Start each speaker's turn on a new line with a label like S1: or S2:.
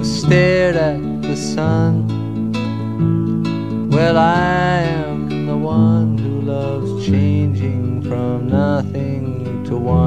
S1: stared at the sun. Well, I am the one who loves changing from nothing to one.